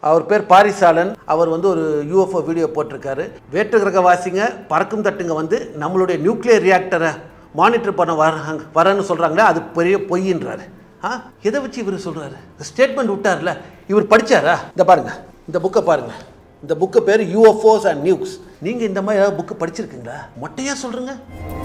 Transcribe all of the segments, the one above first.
அவர் பேர் Parisalan. அவர் வந்து ஒரு UFO வீடியோ போட்டிருக்காரு. வேற்று கிரகவாசிங்க பறக்கும் தட்டுங்க வந்து நம்மளுடைய நியூக்ளியர் ரியாக்டரை மானிட்டர் பண்ண வரன்னு சொல்கிறாங்களே, அது பெரிய பொய்ன்றாரு. எதை வச்சு இவர் சொல்கிறாரு? ஸ்டேட்மெண்ட் விட்டார்ல, இவர் படித்தாரா? இந்த பாருங்கள், இந்த புக்கை பாருங்கள். இந்த புக்கு பேர் UFOs and Nukes. நீங்கள் இந்த மாதிரி ஏதாவது புக்கு படிச்சிருக்கீங்களா? மொட்டையாக சொல்கிறீங்க.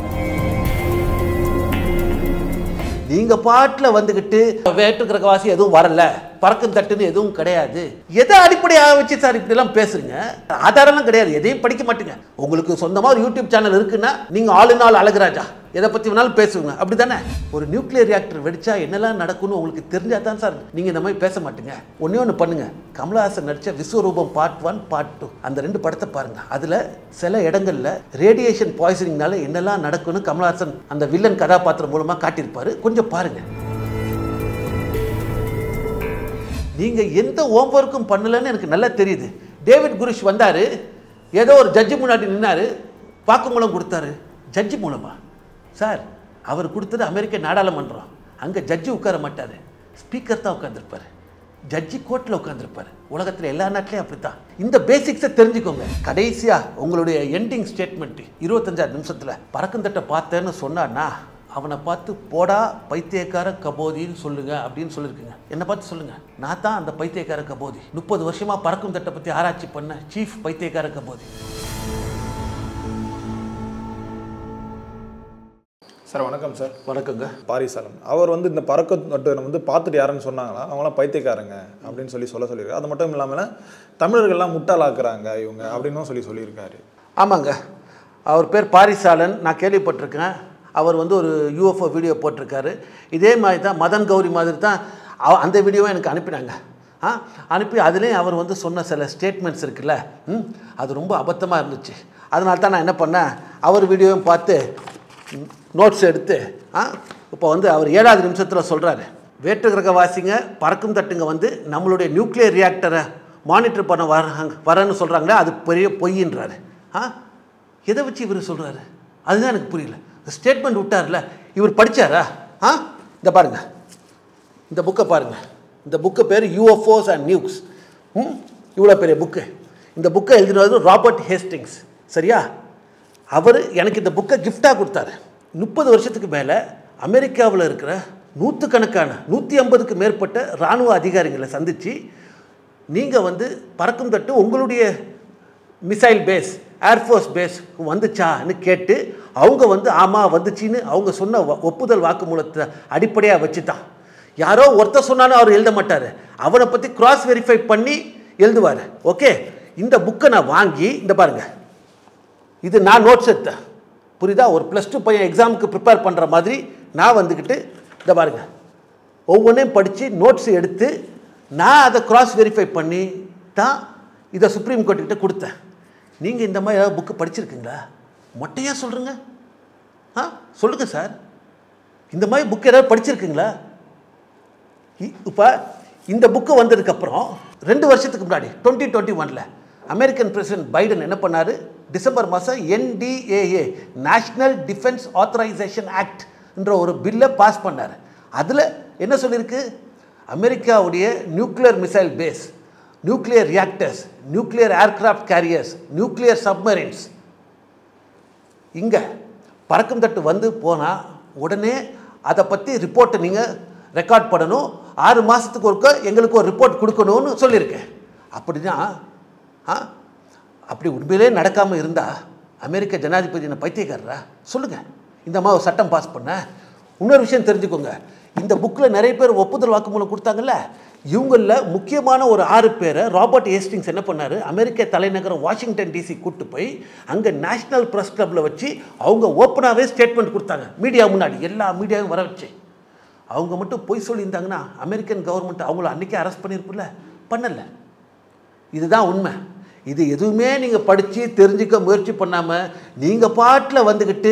நீங்கள் பாட்டில் வந்துக்கிட்டு வேற்று கிரகவாசி எதுவும் வரல, பறக்கும் தட்டுன்னு எதுவும் கிடையாது, எதை அடிப்படையாக வச்சு சார் இப்படிலாம் பேசுறீங்க? ஆதாரம்லாம் கிடையாது, எதையும் படிக்க மாட்டீங்க. உங்களுக்கு சொந்தமாக ஒரு யூடியூப் சேனல் இருக்குன்னா நீங்கள் ஆல் இன் ஆல் அழகுராஜா, எதை பற்றி வேணாலும் பேசுவீங்க, அப்படி தானே? ஒரு நியூக்ளியர் ரியாக்டர் வெடிச்சா என்னெல்லாம் நடக்கும்னு உங்களுக்கு தெரிஞ்சா தான் சார் நீங்கள் இந்த மாதிரி பேச மாட்டீங்க. ஒன்று பண்ணுங்க, கமலஹாசன் நடித்த விஸ்வரூபம் பார்ட் 1 பார்ட் 2 அந்த 2 படத்தை பாருங்க. அதில் சில இடங்களில் ரேடியேஷன் பாய்சனிங்னால என்னெல்லாம் நடக்கும்னு கமலஹாசன் அந்த வில்லன் கதாபாத்திரம் மூலமாக காட்டியிருப்பாரு. கொஞ்சம் பாருங்க. நீங்கள் எந்த ஹோம்ஒர்க்கும் பண்ணலன்னு எனக்கு நல்லா தெரியுது. டேவிட் குரிஷ் வந்தார், ஏதோ ஒரு ஜட்ஜி முன்னாடி நின்னார், வாக்குமூலம் கொடுத்தாரு. ஜட்ஜி மூலமா? சார், அவர் கொடுத்தது அமெரிக்க நாடாளுமன்றம். அங்கே ஜட்ஜி உட்கார மாட்டார், ஸ்பீக்கர் தான் உட்காந்துருப்பார். ஜட்ஜி கோர்ட்டில் உட்காந்துருப்பார். உலகத்தில் எல்லா நாட்டிலையும் அப்படி தான். இந்த பேசிக்ஸை தெரிஞ்சுக்கோங்க. கடைசியாக உங்களுடைய எண்டிங் ஸ்டேட்மெண்ட் 25 நிமிஷத்தில் பறக்கும் தட்டை பார்த்தேன்னு சொன்னான்னா அவனை பார்த்து போடா பைத்தியக்கார கபோதின்னு சொல்லுங்க அப்படின்னு சொல்லியிருக்குங்க. என்னை பார்த்து சொல்லுங்க, நான் தான் அந்த பைத்தியக்கார கபோதி. 30 வருஷமாக பறக்கும் தட்டை பற்றி ஆராய்ச்சி பண்ண சீஃப் பைத்தியக்கார கபோதி. சார் வணக்கம். சார் வணக்கங்க. Parisalan அவர் வந்து இந்த பறக்கும் தட்டை வந்து பார்த்துட்டு யாருன்னு சொன்னாங்களா, அவங்களாம் பைத்தியக்காரங்க அப்படின்னு சொல்லியிருக்காரு. அது மட்டும் இல்லாமல் தமிழர்கள்லாம் முட்டாளாக்குறாங்க இவங்க அப்படின்னு சொல்லியிருக்காரு. ஆமாங்க, அவர் பேர் Parisalan, நான் கேள்விப்பட்டிருக்கேன். அவர் வந்து ஒரு UFO வீடியோ போட்டிருக்காரு. இதே மாதிரி தான் மதன் கௌரி மாதிரி தான் அந்த வீடியோவை எனக்கு அனுப்பினாங்க. அனுப்பி அதுலேயும் அவர் வந்து சொன்ன சில ஸ்டேட்மெண்ட்ஸ் இருக்குல்ல, அது ரொம்ப அபத்தமாக இருந்துச்சு. அதனால தான் நான் என்ன பண்ணேன், அவர் வீடியோவும் பார்த்து நோட்ஸ் எடுத்து இப்போ வந்து அவர் 7வது நிமிஷத்தில் சொல்கிறாரு, வேற்று கிரகவாசிங்க பறக்கும் தட்டுங்க வந்து நம்மளுடைய நியூக்ளியர் ரியாக்டரை மானிட்டர் பண்ண வரன்னு சொல்கிறாங்களே, அது பெரிய பொய்ன்றாரு. எதை வச்சு இவர் சொல்கிறாரு? அதுதான் எனக்கு புரியல. ஸ்டேட்மெண்ட் விட்டார்ல, இவர் படித்தாரா? இந்த பாருங்கள், இந்த புக்கை பாருங்கள். இந்த புக்கு பேர் UFOs and Nukes. இவ்வளோ பெரிய புக்கு. இந்த புக்கை எழுதினது ராபர்ட் ஹேஸ்டிங்ஸ். சரியா? அவர் எனக்கு இந்த புக்கை கிஃப்டாக கொடுத்தாரு. 30 வருஷத்துக்கு மேலே அமெரிக்காவில் இருக்கிற நூற்றுக்கணக்கான 150க்கு மேற்பட்ட இராணுவ அதிகாரிகளை சந்தித்து, நீங்கள் வந்து பறக்கும் தட்டு உங்களுடைய மிசைல் பேஸ் ஏர்ஃபோர்ஸ் பேஸ் வந்துச்சான்னு கேட்டு அவங்க வந்து ஆமாம் வந்துச்சின்னு அவங்க சொன்ன ஒப்புதல் வாக்குமூலத்தை அடிப்படையாக வச்சு தான். யாரோ ஒருத்தர் சொன்னாலும் அவர் எழுத மாட்டார், அவனை பற்றி கிராஸ் வெரிஃபை பண்ணி எழுதுவார். ஓகே, இந்த புக்கை நான் வாங்கி, இந்த பாருங்கள், இது நான் நோட்ஸ் எடுத்தேன். புரியுதா? ஒரு +2 பையன் எக்ஸாமுக்கு ப்ரிப்பேர் பண்ணுற மாதிரி நான் வந்துக்கிட்டு இந்த பாருங்கள் ஒவ்வொன்றையும் படித்து நோட்ஸ் எடுத்து நான் அதை கிராஸ் வெரிஃபை பண்ணி தான் இதை சுப்ரீம் கோர்ட்டுக்கிட்ட கொடுத்தேன். நீங்கள் இந்த மாதிரி ஏதாவது புக்கு படிச்சிருக்கீங்களா? மொட்டையாக சொல்கிறீங்க. சொல்லுங்கள் சார், இந்த மாதிரி புக்கு ஏதாவது படிச்சிருக்கீங்களா? இப்போ இந்த புக்கு வந்ததுக்கப்புறம் 2 வருஷத்துக்கு முன்னாடி 2021 அமெரிக்கன் பிரசிடென்ட் பைடன் என்ன பண்ணார், டிசம்பர் மாதம் NDAA national defence authorisation act என்ற ஒரு பில்லை பாஸ் பண்ணார். அதில் என்ன சொல்லியிருக்கு, அமெரிக்காவுடைய nuclear missile base, nuclear reactors, nuclear aircraft carriers, nuclear submarines, இங்கே பறக்கும் தட்டு வந்து போனால் உடனே அதை பற்றி ரிப்போர்ட்டை நீங்கள் ரெக்கார்ட் பண்ணணும், 6 மாதத்துக்கு ஒருக்க எங்களுக்கு ஒரு ரிப்போர்ட் கொடுக்கணும்னு சொல்லியிருக்கேன். அப்படின்னா அப்படி உண்மையிலே நடக்காமல் இருந்தால் அமெரிக்க ஜனாதிபதி என்ன பைத்தியக்காரரா? சொல்லுங்கள். இந்த மாதிரி சட்டம் பாஸ் பண்ண. இன்னொரு விஷயம் தெரிஞ்சுக்கோங்க, இந்த புக்கில் நிறைய பேர் ஒப்புதல் வாக்குமூலம் கொடுத்தாங்கல்ல, இவங்களில் முக்கியமான ஒரு 6 பேரை ராபர்ட் ஹேஸ்டிங்ஸ் என்ன பண்ணார், அமெரிக்க தலைநகரம் வாஷிங்டன் DC கூட்டு போய் அங்கே நேஷ்னல் ப்ரெஸ் கிளப்பில் வச்சு அவங்க ஓப்பனாகவே ஸ்டேட்மெண்ட் கொடுத்தாங்க. மீடியா முன்னாடி எல்லா மீடியாவும் வர வச்சு. அவங்க மட்டும் பொய் சொல்லியிருந்தாங்கன்னா அமெரிக்கன் கவர்மெண்ட் அவங்கள அன்றைக்கே அரெஸ்ட் பண்ணியிருப்பில்ல, பண்ணலை. இதுதான் உண்மை. இது எதுவுமே நீங்கள் படித்து தெரிஞ்சுக்க முயற்சி பண்ணாமல் நீங்கள் பாட்டில் வந்துக்கிட்டு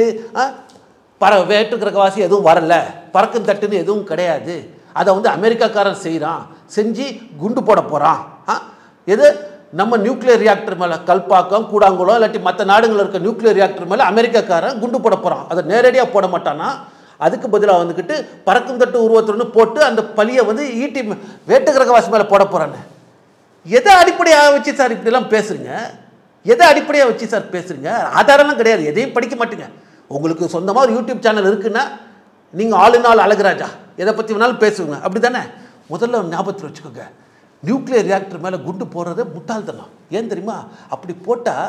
வேற்று கிரகவாசி எதுவும் வரலை, பறக்கும் தட்டுன்னு எதுவும் கிடையாது, அதை வந்து அமெரிக்காக்காரன் செய்கிறான், செஞ்சு குண்டு போட போகிறான், எது நம்ம நியூக்ளியர் ரியாக்டர் மேலே கல்பாக்கம் கூடாங்குளம் இல்லாட்டி மற்ற நாடுகளில் இருக்க நியூக்ளியர் ரியாக்டர் மேலே அமெரிக்காக்காரன் குண்டு போட போகிறான், அதை நேரடியாக போட மாட்டானா, அதுக்கு பதிலாக வந்துக்கிட்டு பறக்கும் தட்டு உருவத்துடன் போட்டு அந்த பழியை வந்து ஈட்டி வேட்டு கிரகவாசி மேலே போட போகிறான்னு. எதை அடிப்படையாக வச்சு சார் இப்படிலாம் பேசுறீங்க? எதை அடிப்படையாக வச்சு சார் பேசுறீங்க? ஆதாரம்லாம் கிடையாது, எதையும் படிக்க மாட்டீங்க. உங்களுக்கு சொந்தமாக ஒரு யூடியூப் சேனல் இருக்குன்னா நீங்கள் ஆளு நாள் அழகுராஜா எதை பற்றி வேணாலும் பேசுவீங்க, அப்படி தானே? முதல்ல ஞாபகத்தில் வச்சுக்கோங்க, நியூக்ளியர் ரியாக்டர் மேலே குண்டு போடுறது முட்டாள்தனம். ஏன் தெரியுமா? அப்படி போட்டால்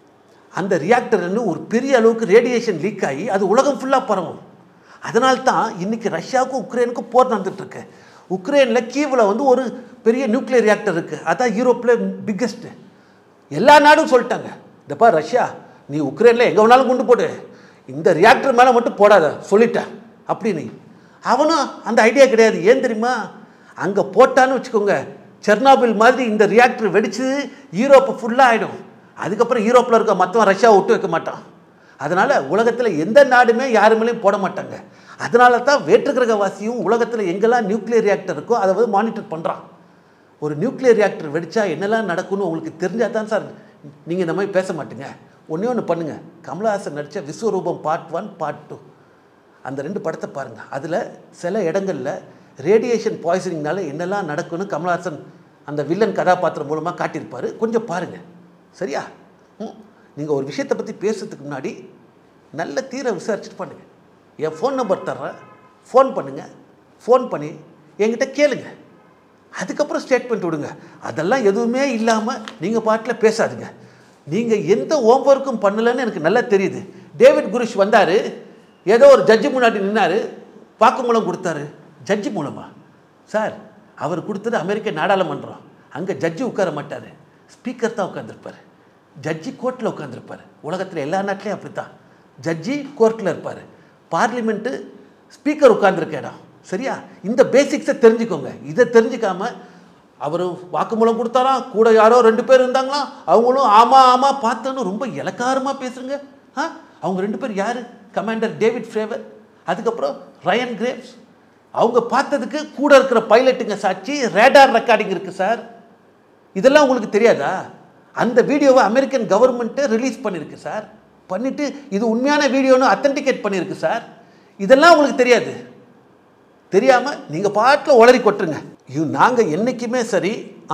அந்த ரியாக்டர் ஒரு பெரிய அளவுக்கு ரேடியேஷன் லீக் ஆகி அது உலகம் ஃபுல்லாக பரவும். அதனால்தான் இன்றைக்கி ரஷ்யாவுக்கும் உக்ரைனுக்கும் போர் நடந்துகிட்ருக்கு. உக்ரைனில் கீவில் ஒரு பெரிய நியூக்ளியர் ரியாக்டர் இருக்குது, அதான் யூரோப்பில் பிக்கஸ்ட்டு. எல்லா நாடும் சொல்லிட்டாங்க, இந்தப்பா ரஷ்யா, நீ உக்ரைனில் எங்கே வேணாலும் குண்டு போடு, இந்த ரியாக்டர் மேலே மட்டும் போடாத சொல்லிட்டேன் அப்படின்னு. அவனும் அந்த ஐடியா கிடையாது. ஏன் தெரியுமா? அங்கே போட்டான்னு வச்சுக்கோங்க, செர்னாபில் மாதிரி இந்த ரியாக்டர் வெடித்து யூரோப்பு ஃபுல்லாக ஆகிடும். அதுக்கப்புறம் யூரோப்பில் இருக்க மற்றவன் ரஷ்யாவை விட்டு வைக்க மாட்டான். அதனால் உலகத்தில் எந்த நாடுமே யாருமேலையும் போட மாட்டாங்க. அதனால தான் வேற்றுக்கிரகவாசியும் உலகத்தில் எங்கெல்லாம் நியூக்ளியர் ரியாக்டர் இருக்கோ அதை மானிட்டர் பண்ணுறான். ஒரு நியூக்ளியர் ரியாக்டர் வெடித்தா என்னெல்லாம் நடக்கும்னு உங்களுக்கு தெரிஞ்சால் தான் சார் நீங்கள் இந்த மாதிரி பேச மாட்டீங்க. ஒன்று பண்ணுங்கள், கமலஹாசன் நடித்த விஸ்வரூபம் பார்ட் 1 பார்ட் 2 அந்த 2 படத்தை பாருங்கள். அதில் சில இடங்களில் ரேடியேஷன் பாய்சனிங்னால என்னெல்லாம் நடக்கும்னு கமலஹாசன் அந்த வில்லன் கதாபாத்திரம் மூலமாக காட்டியிருப்பார். கொஞ்சம் பாருங்கள், சரியா? நீங்கள் ஒரு விஷயத்தை பற்றி பேசுறதுக்கு முன்னாடி நல்ல தீர விசாரிச்சுட்டு பண்ணுங்கள். என் ஃபோன் நம்பர் தர்றேன், ஃபோன் பண்ணுங்கள், ஃபோன் பண்ணி என்கிட்ட கேளுங்க, அதுக்கப்புறம் ஸ்டேட்மெண்ட் விடுங்க. அதெல்லாம் எதுவுமே இல்லாமல் நீங்கள் பாட்டில் பேசாதுங்க. நீங்கள் எந்த ஹோம்ஒர்க்கும் பண்ணலைன்னு எனக்கு நல்லா தெரியுது. டேவிட் குரிஷ் வந்தார், ஏதோ ஒரு ஜட்ஜி முன்னாடி நின்னார், வாக்குமூலம் கொடுத்தாரு. ஜட்ஜி மூலமா சார்? அவர் கொடுத்தது அமெரிக்க நாடாளுமன்றம், அங்கே ஜட்ஜி உட்கார மாட்டார், ஸ்பீக்கர் தான் உட்காந்துருப்பார். ஜட்ஜி கோர்ட்டில் உட்காந்துருப்பார். உலகத்தில் எல்லா நாட்டிலையும் அப்படி தான், ஜட்ஜி கோர்ட்டில் இருப்பார், பார்லிமெண்ட்டு ஸ்பீக்கர் உட்காந்துருக்க இடம், சரியா? இந்த பேசிக்ஸை தெரிஞ்சுக்கோங்க. இதை தெரிஞ்சுக்காமல் அவர் வாக்குமூலம் கொடுத்தாராம், கூட யாரோ 2 பேர் இருந்தாங்களாம், அவங்களும் ஆமாம் ஆமாம் பார்த்தோன்னு ரொம்ப இலக்காரமாக பேசுகிறேங்க. அவங்க 2 பேர் யார்? கமாண்டர் டேவிட் ஃப்ரேவர், அதுக்கப்புறம் ரயன் கிரேவ்ஸ். அவங்க பார்த்ததுக்கு கூட இருக்கிற பைலட்டுங்க சாட்சி, ரேடார் ரெக்கார்டிங் இருக்குது சார். இதெல்லாம் உங்களுக்கு தெரியாதா? அந்த வீடியோவை அமெரிக்கன் கவர்மெண்ட்டு ரிலீஸ் பண்ணியிருக்கு சார். பண்ணிவிட்டு இது உண்மையான வீடியோன்னு அத்தன்டிகேட் பண்ணியிருக்கு சார். இதெல்லாம் உங்களுக்கு தெரியாது. தெரியாமல் நீங்கள் பாட்டில் உளறி கொட்டுருங்க. நாங்கள் என்றைக்குமே சரி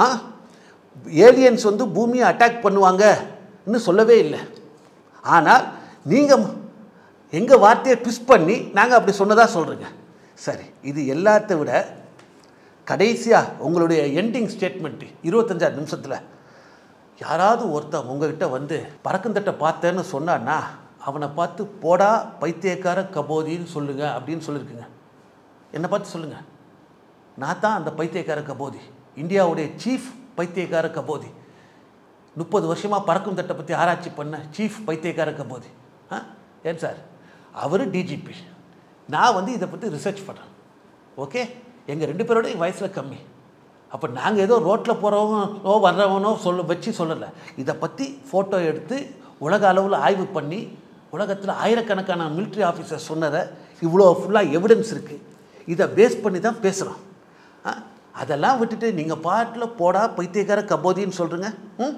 ஏலியன்ஸ் பூமியை அட்டாக் பண்ணுவாங்கன்னு சொல்லவே இல்லை. ஆனால் நீங்கள் எங்கள் வார்த்தையை ட்விஸ்ட் பண்ணி நாங்கள் அப்படி சொன்னதாக சொல்கிறீங்க. சரி, இது எல்லாத்த விட கடைசியாக உங்களுடைய எண்டிங் ஸ்டேட்மெண்ட்டு 25 நிமிஷத்தில் யாராவது ஒருத்தன் உங்ககிட்ட பறக்குந்தட்டை பார்த்தேன்னு சொன்னான்னா அவனை பார்த்து போடா பைத்தியக்கார கபோதின்னு சொல்லுங்க அப்படின்னு சொல்லியிருக்குங்க. என்னை பார்த்து சொல்லுங்கள், நான் தான் அந்த பைத்தியக்கார கபோதி, இந்தியாவுடைய சீஃப் பைத்தியக்கார கபோதி. 30 வருஷமாக பறக்கும் தட்டை பற்றி ஆராய்ச்சி பண்ண சீஃப் பைத்தியக்கார கபோதி. ஏன் சார்? அவர் டிஜிபி, நான் இதை பற்றி ரிசர்ச் பண்ணுறேன். ஓகே, எங்கள் 2 பேரோட வயசில் கம்மி. அப்போ நாங்கள் ஏதோ ரோட்டில் போகிறவனோ வர்றவனோ சொல்லலை. இதை பற்றி ஃபோட்டோ எடுத்து உலக அளவில் ஆய்வு பண்ணி உலகத்தில் ஆயிரக்கணக்கான மிலிட்ரி ஆஃபீஸர் சொன்னதை இவ்வளோ ஃபுல்லாக எவிடன்ஸ் இருக்குது. இதை பேஸ் பண்ணி தான் பேசுகிறோம். அதெல்லாம் விட்டுட்டு நீங்கள் பாட்டில் போடா பைத்தியக்கார கபோதின்னு சொல்கிறீங்க.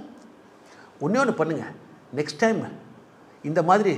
ஒன்று பண்ணுங்கள், நெக்ஸ்ட் டைம் இந்த மாதிரி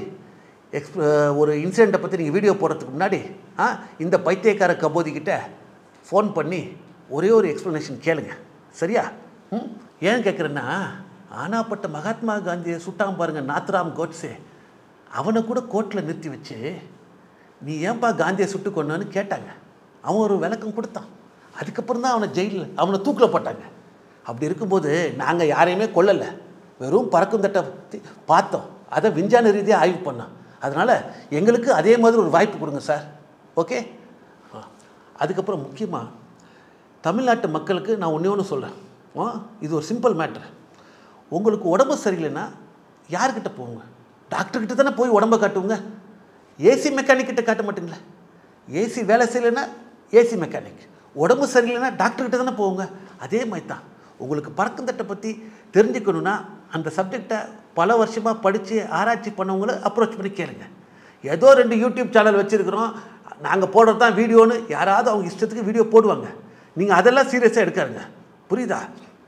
ஒரு இன்சிடெண்ட்டை பற்றி நீங்கள் வீடியோ போடுறதுக்கு முன்னாடி இந்த பைத்தியக்கார கபோதிக்கிட்ட ஃபோன் பண்ணி ஒரே ஒரு எக்ஸ்ப்ளனேஷன் கேளுங்க, சரியா? ஏன் கேட்குறேன்னா, ஆனாப்பட்ட மகாத்மா காந்தியை சுட்டான் பாருங்கள் நாத்ராம் கோட்ஸே, அவனை கூட கோர்ட்டில் நிறுத்தி வச்சு நீ ஏன்பா காந்தியை சுட்டு கொண்டான்னு கேட்டாங்க. அவன் ஒரு விளக்கம் கொடுத்தான். அதுக்கப்புறம் தான் அவனை தூக்கில் போட்டாங்க. அப்படி இருக்கும்போது நாங்கள் யாரையுமே கொல்லலை, வெறும் பறக்கும் தட்டை பார்த்தோம், அதை விஞ்ஞான ரீதியாக ஆய்வு பண்ணோம். அதனால் எங்களுக்கு அதே மாதிரி ஒரு வாய்ப்பு கொடுங்க சார். ஓகே. அதுக்கப்புறம் முக்கியமாக தமிழ்நாட்டு மக்களுக்கு நான் ஒன்று சொல்கிறேன். இது ஒரு சிம்பிள் மேட்ரு. உங்களுக்கு உடம்பு சரியில்லைன்னா யார்கிட்ட போங்க? டாக்டர்கிட்ட தானே போய் உடம்பை காட்டுவோங்க. ஏசி மெக்கானிக்கிட்ட காட்ட மாட்டீங்களா? ஏசி வேலை செய்யலைன்னா ஏசி மெக்கானிக், உடம்பு சரியில்லைன்னா டாக்டர்கிட்ட தானே போவோங்க. அதே மாதிரி தான் உங்களுக்கு பறக்கும் தட்டை பற்றி தெரிஞ்சுக்கணுன்னா அந்த சப்ஜெக்டை பல வருஷமாக படித்து ஆராய்ச்சி பண்ணவங்கள அப்ரோச் பண்ணி கேளுங்க. ஏதோ 2 யூடியூப் சேனல் வச்சுருக்கிறோம், நாங்கள் போடுறது தான் வீடியோன்னு யாராவது அவங்க இஷ்டத்துக்கு வீடியோ போடுவாங்க. நீங்கள் அதெல்லாம் சீரியஸாக எடுக்காருங்க, புரியுதா?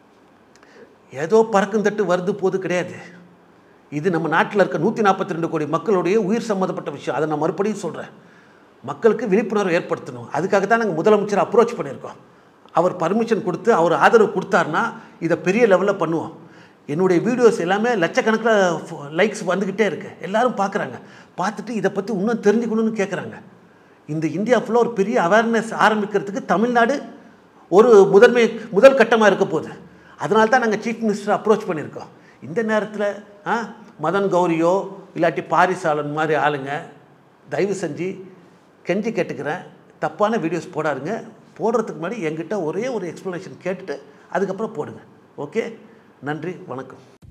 ஏதோ பறக்கும் தட்டு வருது போது கிடையாது. இது நம்ம நாட்டில் இருக்க 142 கோடி மக்களுடைய உயிர் சம்மந்தப்பட்ட விஷயம். அதை நான் மறுபடியும் சொல்கிறேன். மக்களுக்கு விழிப்புணர்வு ஏற்படுத்தணும். அதுக்காக தான் நாங்கள் முதலமைச்சரை அப்ரோச் பண்ணியிருக்கோம். அவர் பர்மிஷன் கொடுத்து அவர் ஆதரவு கொடுத்தாருன்னா இதை பெரிய லெவலில் பண்ணுவோம். என்னுடைய வீடியோஸ் எல்லாமே லட்சக்கணக்கில் லைக்ஸ் வந்துக்கிட்டே இருக்குது. எல்லோரும் பார்க்குறாங்க. பார்த்துட்டு இதை பற்றி இன்னும் தெரிஞ்சுக்கணும்னு கேட்குறாங்க. இந்த இந்தியா ஃபுல்லாக ஒரு பெரிய அவேர்னஸ் ஆரம்பிக்கிறதுக்கு தமிழ்நாடு ஒரு முதல் கட்டமாக இருக்க போகுது. அதனால தான் நாங்கள் சீஃப் மினிஸ்டர் அப்ரோச் பண்ணியிருக்கோம். இந்த நேரத்தில் மதன் கௌரியோ இல்லாட்டி பாரிசாலன் மாதிரி ஆளுங்க தயவு செஞ்சு கெஞ்சி கேட்டுக்கிறேன், தப்பான வீடியோஸ் போடாதுங்க. போடுறதுக்கு முன்னாடி என்கிட்ட ஒரே ஒரு எக்ஸ்ப்ளனேஷன் கேட்டுட்டு அதுக்கப்புறம் போடுங்க. ஓகே, நன்றி, வணக்கம்.